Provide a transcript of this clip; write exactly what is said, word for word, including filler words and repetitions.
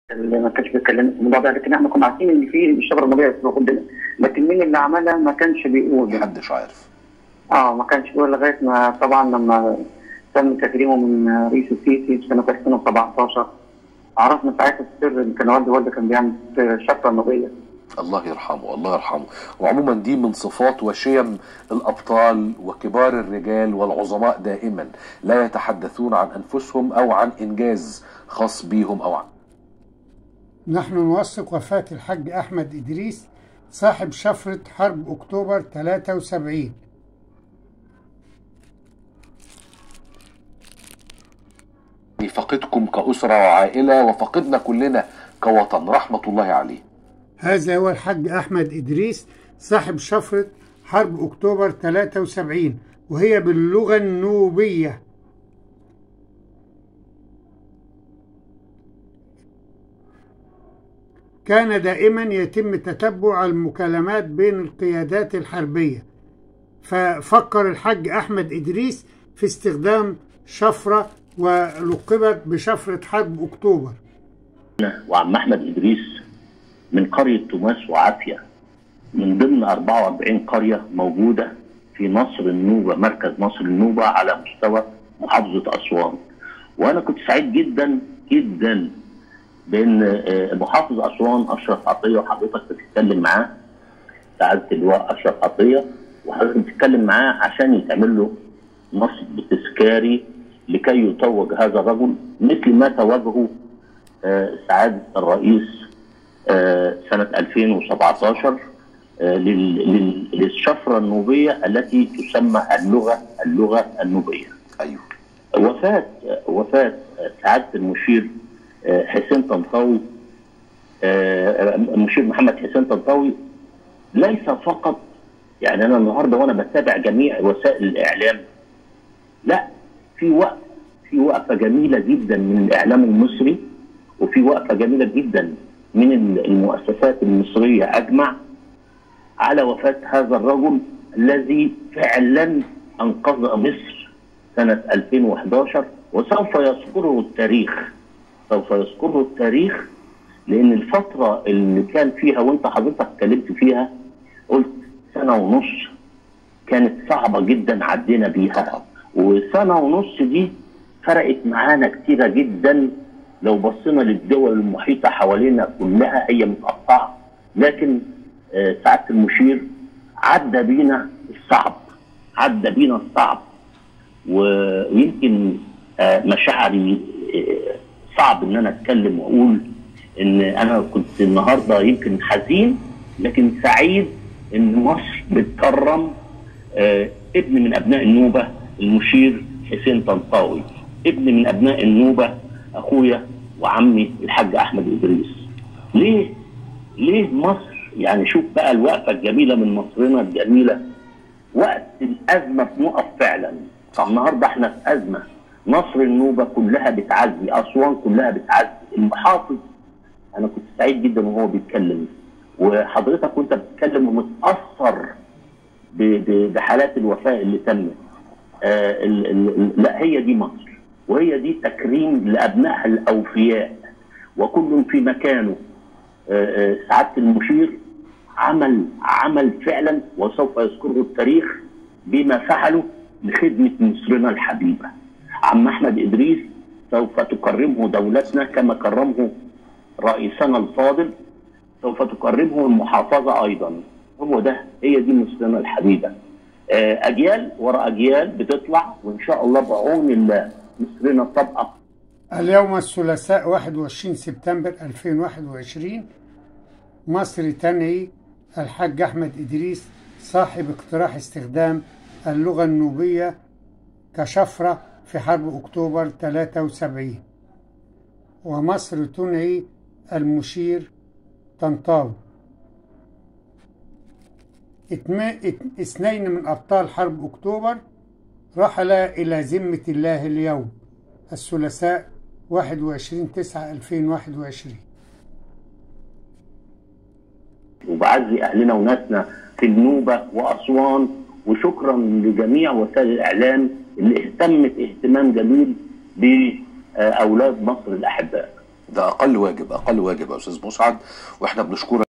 اللي ما كانش بيتكلم في الموضوع ده، لكن احنا كنا عارفين ان في الشجره النوبيه في قدامنا، لكن مين اللي عملها ما كانش بيقول. محدش عارف. اه ما كانش بيقول لغايه ما طبعا لما تم تكريمه من رئيس السيسي في سنه ألفين وسبعتاشر عرفنا ساعتها السر ان كان والده والده كان بيعمل الشجره النوبيه. الله يرحمه الله يرحمه. وعموما دي من صفات وشيم الأبطال وكبار الرجال والعظماء، دائما لا يتحدثون عن أنفسهم أو عن إنجاز خاص بيهم أو عن. نحن نوثق وفاة الحاج أحمد إدريس صاحب شفرة حرب أكتوبر ثلاثة وسبعين. فقدكم كأسرة وعائلة وفقدنا كلنا كوطن، رحمة الله عليه. هذا هو الحاج أحمد إدريس صاحب شفرة حرب أكتوبر ثلاثة وسبعين، وهي باللغة النوبية. كان دائما يتم تتبع المكالمات بين القيادات الحربية، ففكر الحاج أحمد إدريس في استخدام شفرة ولقبت بشفرة حرب أكتوبر. وعم أحمد إدريس من قرية توماس وعافية، من ضمن أربعة وأربعين قرية موجودة في نصر النوبة، مركز نصر النوبة على مستوى محافظة أسوان. وأنا كنت سعيد جدا جدا بأن محافظ أسوان أشرف عطية، وحضرتك بتتكلم معاه سعادة اللواء أشرف عطية، وحضرتك بتتكلم معاه عشان يتعمل له نصب تذكاري لكي يتوج هذا الرجل مثل ما توجه سعادة الرئيس سنة ألفين وسبعتاشر للشفرة النوبية التي تسمى اللغة اللغة النوبية. أيوه. وفاة وفاة سعادة المشير حسين طنطاوي، المشير محمد حسين طنطاوي، ليس فقط يعني أنا النهارده وأنا بتابع جميع وسائل الإعلام، لا، في وقت في وقفة جميلة جدا من الإعلام المصري، وفي وقفة جميلة جدا من المؤسسات المصرية أجمع على وفاة هذا الرجل الذي فعلا أنقذ مصر سنة ألفين وإحداشر، وسوف يذكره التاريخ سوف يذكره التاريخ لأن الفترة اللي كان فيها وأنت حضرتك اتكلمت فيها قلت سنة ونص كانت صعبة جدا عدينا بيها، وسنة ونص دي فرقت معانا كتيرة جدا. لو بصينا للدول المحيطة حوالينا كلها هي متقطعة، لكن آه سعادة المشير عدى بينا الصعب عدى بينا الصعب ويمكن آه مشاعري آه صعب ان انا اتكلم واقول ان انا كنت النهارده يمكن حزين لكن سعيد ان مصر بتكرم آه ابن من ابناء النوبة المشير حسين طنطاوي، ابن من ابناء النوبة اخويا وعمي الحاج احمد ادريس. ليه؟ ليه مصر؟ يعني شوف بقى الوقفه الجميله من مصرنا الجميله، وقت الازمه بنقف فعلا. النهارده احنا في ازمه، نصر النوبه كلها بتعزي، اسوان كلها بتعزي، المحافظ انا كنت سعيد جدا وهو بيتكلم، وحضرتك وانت بتتكلم ومتاثر بحالات الوفاه اللي تمت. آه ال ال لا، هي دي مصر، وهي دي تكريم لأبنائها الأوفياء وكل في مكانه. سعادة المشير عمل عمل فعلا وسوف يذكره التاريخ بما فعله لخدمة مصرنا الحبيبة. عم أحمد إدريس سوف تكرمه دولتنا كما كرمه رئيسنا الفاضل، سوف تكرمه المحافظة أيضا. هو ده، هي دي مصرنا الحبيبة. أجيال وراء أجيال بتطلع، وإن شاء الله بعون الله مصرنا طبقة. اليوم الثلاثاء واحد وعشرين سبتمبر ألفين وواحد وعشرين، مصر تنعي الحاج أحمد إدريس صاحب اقتراح استخدام اللغة النوبية كشفرة في حرب أكتوبر ثلاثة وسبعين، ومصر تنعي المشير طنطاوي، اثنين من أبطال حرب أكتوبر رحل إلى ذمة الله اليوم الثلاثاء واحد وعشرين تسعة ألفين وواحد وعشرين. وبعزي أهلنا وناسنا في النوبة وأسوان، وشكرا لجميع وسائل الإعلام اللي اهتمت اهتمام جميل بأولاد مصر الأحباء. ده اقل واجب، اقل واجب يا استاذ مسعد، واحنا بنشكرك.